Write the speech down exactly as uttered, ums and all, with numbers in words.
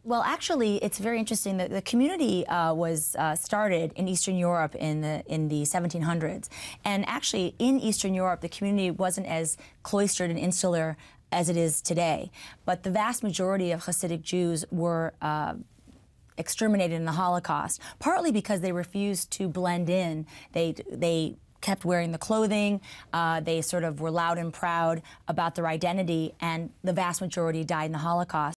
Well, actually, it's very interesting that the community uh, was uh, started in Eastern Europe in the in the seventeen hundreds, and actually in Eastern Europe, the community wasn't as cloistered and insular as it is today. But the vast majority of Hasidic Jews were uh, exterminated in the Holocaust, partly because they refused to blend in. They they kept wearing the clothing. Uh, they sort of were loud and proud about their identity, and the vast majority died in the Holocaust.